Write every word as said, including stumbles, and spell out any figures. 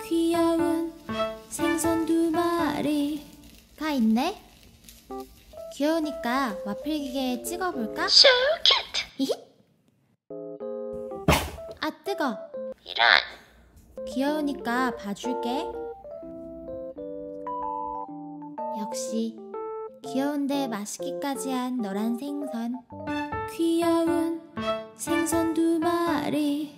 귀여운 생선 두 마리가 있네. 귀여우니까 와플 기계에 찍어볼까? So cute. 히힛! 아 뜨거. 이런. 귀여우니까 봐줄게. 역시 귀여운데 맛있기까지 한 너란 생선. 귀여운 생선 두 마리